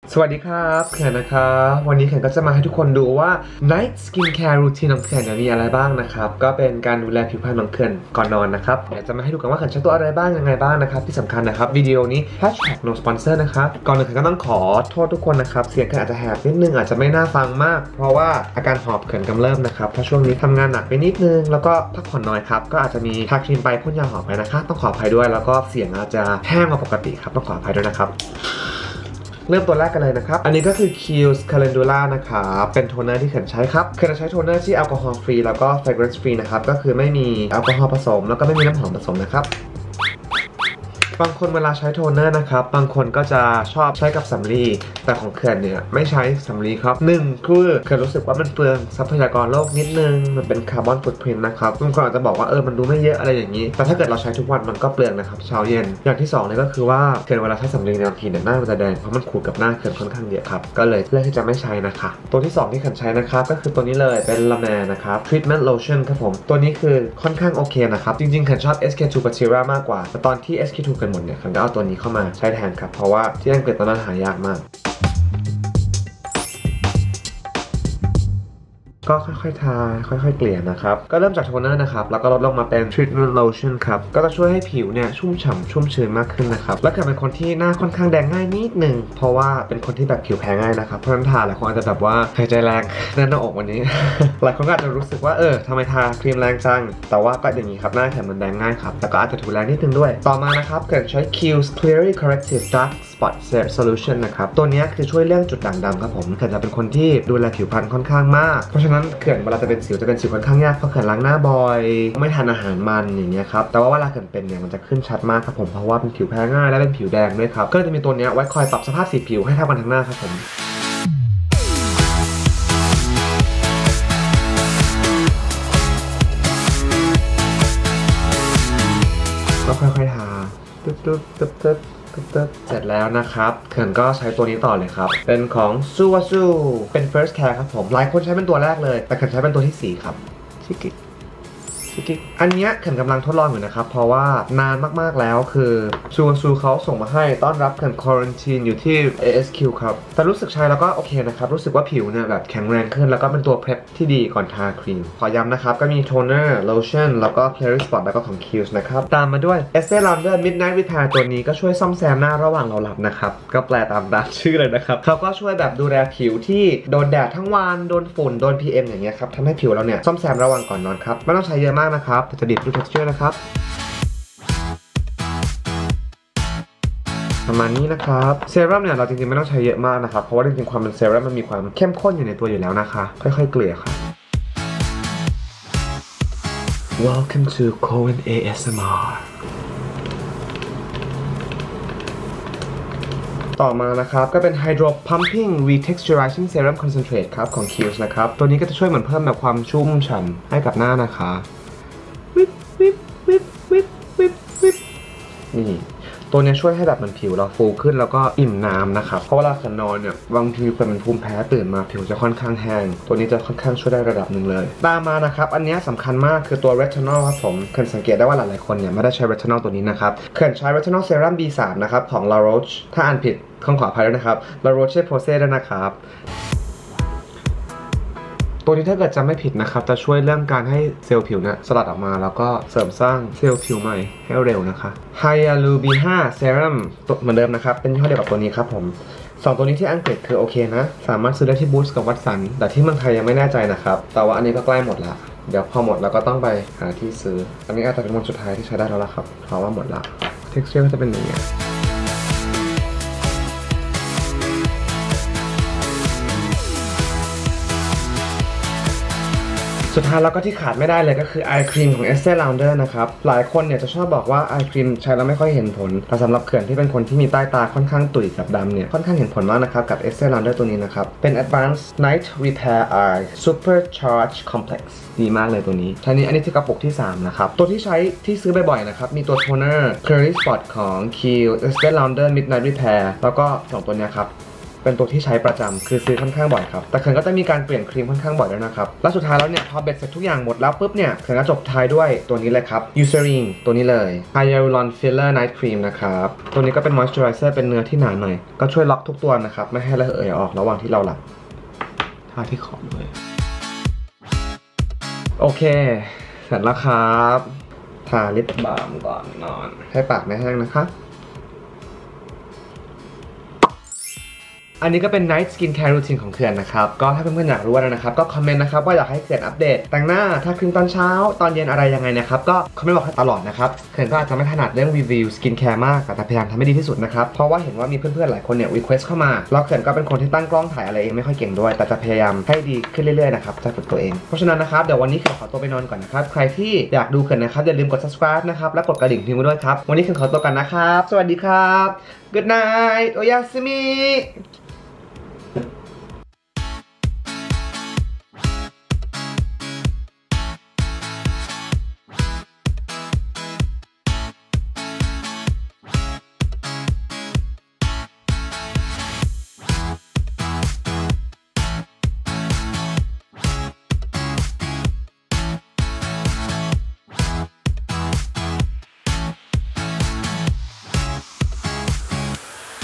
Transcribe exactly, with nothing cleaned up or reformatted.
สวัสดีครับเขื่อนนะครับวันนี้เขื่อนก็จะมาให้ทุกคนดูว่า Night Skincare Routine ของเขื่อนมีอะไรบ้างนะครับก็เป็นการดูแลผิวพรรณของเขื่อนก่อนนอนนะครับเดี๋ยวจะมาให้ดูกันว่าเขื่อนใช้ตัวอะไรบ้างยังไงบ้างนะครับที่สำคัญนะครับวิดีโอนี้ Hashtag no sponsor นะครับก่อนอื่นเขื่อนก็ต้องขอโทษทุกคนนะครับเสียงเขื่อนอาจจะแหบนิดนึงอาจจะไม่น่าฟังมากเพราะว่าอาการหอบเขื่อนกำเริบนะครับเพราะช่วงนี้ทำงานหนักไปนิดนึงแล้วก็พักผ่อนน้อยครับก็อาจจะมีทาครีมไปพ่นยาหอมไปนะคะต้องขออภัยด้วยแล้วก็เสียงอาจจะแห้งกว่าปกติครับต้องขออภัยด้วยนะครับเริ่มตัวแรกกันเลยนะครับอันนี้ก็คือ Kiehl's Calendula นะครับเป็นโทนเนอร์ที่เขื่อนใช้ครับเขื่อนใช้โทนเนอร์ที่แอลกอฮอล์ฟรีแล้วก็ fragrance free นะครับก็คือไม่มีแอลกอฮอล์ผสมแล้วก็ไม่มีน้ำหอมผสมนะครับบางคนเวลาใช้โทนเนอร์นะครับบางคนก็จะชอบใช้กับสำลีแต่ของเขื่อนเนี่ยไม่ใช้สำลีครับหนึ่งคือเขื่อนรู้สึกว่ามันเปลืองทรัพยากรโลกนิดนึงมันเป็นคาร์บอนฟุตพริ้นท์นะครับบางคนอาจจะบอกว่าเออมันดูไม่เยอะอะไรอย่างนี้แต่ถ้าเกิดเราใช้ทุกวันมันก็เปลืองนะครับเช้าเย็นอย่างที่สองเนี่ยก็คือว่าเขื่อนเวลาใช้สำลีในบางทีเนี่ยหน้ามันจะแดงเพราะมันขูดกับหน้าเขื่อนค่อนข้างเยอะครับก็เลยเลือกที่จะไม่ใช้นะคะตัวที่สองที่เขื่อนใช้นะครับก็คือตัวนี้เลยเป็นละแมนะครับ treatment lotion ครับผมตัวนี้คือค่อนข้างโอเคนะครับจริงๆเขื่อนชอบ เอส เค ทู Bacteria มากกว่าแต่ตอนที่ เอส เค ทู กันหมดเนี่ยเขื่อนก็เอาตัวนี้เข้ามาใช้แทนครับเพราะว่าที่อังกฤษตอนนั้นหายากมากก็ค่อยๆทาค่อยๆเกลี่ยนะครับก็เริ่มจากโทนเนอร์นะครับแล้วก็ลดลงมาเป็น treatment lotion ครับก็จะช่วยให้ผิวเนี่ยชุ่มฉ่ำชุ่มชื้นมากขึ้นนะครับและเกิดเป็นคนที่หน้าค่อนข้างแดงง่ายนิดนึงเพราะว่าเป็นคนที่แบบผิวแพ้ง่ายนะครับเพราะฉะนั้นทาหลายคนอาจจะแบบว่าหายใจแรงแน่นหน้าอกวันนี้ หลายคนก็อาจจะรู้สึกว่าเออทำไมทาครีมแรงจังแต่ว่าก็อย่างนี้ครับหน้าแข็งมันแดงง่ายครับแต่ก็อาจจะถูแรงนิดนึงด้วยต่อมานะครับเกิดใช้ Kiehl's Clearly Corrective Dark Spot Solution นะครับตัวนี้คือช่วยเรื่องจุดด่างดำครับผมเขื่อนจะเป็นคนที่ดูแลผิวพรรณค่อนข้างมากเพราะฉะนั้นเขื่อนเวลาจะเป็นสิวจะเป็นสิวค่อนข้างยากเพราะเขื่อนล้างหน้าบ่อยไม่ทานอาหารมันอย่างเงี้ยครับแต่ว่าเวลาเขื่อนเป็นเนี่ยมันจะขึ้นชัดมากครับผมเพราะว่าเป็นผิวแพ้ง่ายและเป็นผิวแดงด้วยครับก็จะมีตัวนี้ไว้คอยปรับสภาพสีผิวให้เท่ากันทั้งหน้าครับผมก็ค่อยๆทาตึ๊บตึ๊บตึ๊บตึ๊บเสร็จแล้วนะครับเขื่อนก็ใช้ตัวนี้ต่อเลยครับเป็นของซูวาซูเป็น first care ครับผมหลายคนใช้เป็นตัวแรกเลยแต่เขื่อนใช้เป็นตัวที่สี่ครับชิกิอันนี้เขื่อนกำลังทดลองอยู่นะครับเพราะว่านานมากๆแล้วคือซูวาซูเขาส่งมาให้ต้อนรับเขื่อนควอรันทีนอยู่ที่ เอ เอส คิว ครับแต่รู้สึกใช้แล้วก็โอเคนะครับรู้สึกว่าผิวเนี่ยแบบแข็งแรงขึ้นแล้วก็เป็นตัวเพลฟที่ดีก่อนทาครีมขอย้ำนะครับก็มีโทนเนอร์โลชั่นแล้วก็ Clearing Spot แล้วก็ของ Kiehl's นะครับตามมาด้วย Estee Lauder Midnight Repair ตัวนี้ก็ช่วยซ่อมแซมหน้าระหว่างเราหลับนะครับก็แปลตามตามชื่อเลยนะครับเขาก็ช่วยแบบดูแลผิวที่โดนแดดทั้งวันโดนฝุ่นโดน พี เอ็ม อย่างเงี้ยครับทำให้ผิวเราเนี่ยซ่อมแซมระหว่างก่อนนอนครับไม่ต้องใช้เยอะมากนะครับแต่จะบีบดู texture นะครับประมาณนี้นะครับเซรั่มเนี่ยเราจริงๆไม่ต้องใช้เยอะมากนะครับเพราะว่าจริงๆความเป็นเซรั่มมันมีความเข้มข้นอยู่ในตัวอยู่แล้วนะคะค่อยๆเกลี่ยครับ Welcome to Cohen เอ เอส เอ็ม อาร์ ต่อมานะครับก็เป็น Hydro Pumping Retexturizing Serum Concentrate ครับของ Kiehl's นะครับตัวนี้ก็จะช่วยเหมือนเพิ่มแบบความชุ่มฉ่ำให้กับหน้านะคะวิบวิบวิบวิบวิบวิบนี่ตัวนี้ช่วยให้แบบมันผิวเราฟูขึ้นแล้วก็อิ่มน้ำนะครับเพราะเวลาขันนอนเนี่ยบางทีคนเป็นภูมิแพ้ตื่นมาผิวจะค่อนข้างแห้งตัวนี้จะค่อนข้างช่วยได้ระดับหนึ่งเลยตามมานะครับอันนี้สำคัญมากคือตัว Retinol ครับผมเขื่อนสังเกตได้ว่าหลายๆคนเนี่ยไม่ได้ใช้ Retinol ตัวนี้นะครับเขื่อนใช้ Retinol Serum บี ทรี นะครับของ La Roche ถ้าอ่านผิดขออภัยด้วยนะครับ La Roche Posay ด้วยนะครับตัวนี้ถ้าเกิดจำไม่ผิดนะครับจะช่วยเรื่องการให้เซลล์ผิวเนี่ยสลัดออกมาแล้วก็เสริมสร้างเซลล์ผิวใหม่ให้เร็วนะคะ Hyalu บี ไฟว์ Serum เหมือนเดิมนะครับเป็นยี่ห้อเดียวกับตัวนี้ครับผมสองตัวนี้ที่อังกฤษคือโอเคนะสามารถซื้อได้ที่ Boots กับ Watson แต่ที่เมืองไทยยังไม่แน่ใจนะครับแต่ว่าอันนี้ก็ใกล้หมดละเดี๋ยวพอหมดแล้วก็ต้องไปหาที่ซื้ออันนี้อาจจะเป็นวันสุดท้ายที่ใช้ได้แล้วล่ะครับเพราะว่าหมดละ Texture ก็จะเป็นอย่างนี้สุดท้ายแล้วก็ที่ขาดไม่ได้เลยก็คือไอครีมของ Estee Lauder นะครับหลายคนเนี่ยจะชอบบอกว่าไอครีมใช้แล้วไม่ค่อยเห็นผลแต่สำหรับเขื่อนที่เป็นคนที่มีใต้ตาค่อนข้างตุ๋ยกับดำเนี่ยค่อนข้างเห็นผลมากนะครับกับ Estee Lauder ตัวนี้นะครับเป็น Advanced Night Repair Eye Supercharge Complex ดีมากเลยตัวนี้ทีนี้อันนี้ที่กระปุกที่สามนะครับตัวที่ใช้ที่ซื้อบ่อยๆนะครับมีตัวโทนเนอร์ Clearing Spot ของ Kiehl's Estee Lauder Midnight Repair แล้วก็สองตัวนี้ครับ เเป็นตัวที่ใช้ประจำคือซื้อค่อนข้างบ่อยครับแต่เขื่อนก็จะมีการเปลี่ยนครีมค่อนข้างบ่อยด้วยนะครับแล้วสุดท้ายแล้วเนี่ยพอเบ็ดเสร็จทุกอย่างหมดแล้วปุ๊บเนี่ยเขื่อนก็จบท้ายด้วยตัวนี้เลยครับ Eucerin ตัวนี้เลย Hyaluron Filler Night Cream นะครับตัวนี้ก็เป็น moisturizer เป็นเนื้อที่หนาหน่อยก็ช่วยล็อกทุกตัวนะครับไม่ให้ระเหยออกระหว่างที่เราหลับทาที่ขอบเลยโอเคเสร็จแล้วครับทาลิปบาล์มก่อนนอนให้ปากไม่แห้งนะคะอันนี้ก็เป็น Night Skin Care Routine ของเขื่อนนะครับก็ถ้าเพื่อนๆอยากรู้อะไรนะครับก็คอมเมนต์นะครับว่าอยากให้เขื่อนอัปเดตแต่งหน้าทาครีมตอนเช้าตอนเย็นอะไรยังไงนะครับก็คอมเมนต์บอกให้ตลอดนะครับเขื่อนก็อาจจะไม่ถนัดเรื่องรีวิวสกินแคร์มากแต่พยายามทำให้ดีที่สุดนะครับเพราะว่าเห็นว่ามีเพื่อนๆหลายคนเนี่ยรีเควสเข้ามาแล้วเขื่อนก็เป็นคนที่ตั้งกล้องถ่ายอะไรเองไม่ค่อยเก่งด้วยแต่จะพยายามให้ดีขึ้นเรื่อยๆนะครับจะฝึกตัวเองเพราะฉะนั้นนะครับเดี๋ยววันนี้เขื่อนขอตัวไปนอนก่อนนะครับใครที่อยากดูเขื่อนนะครับอย่าลืมกด subscribe นะครับและกดกระดิ่งทิ้งไว้ด้วยครับวันนี้เขื่อนขอตัวกันนะครับสวัสดีครับ Good night โอยาสมิ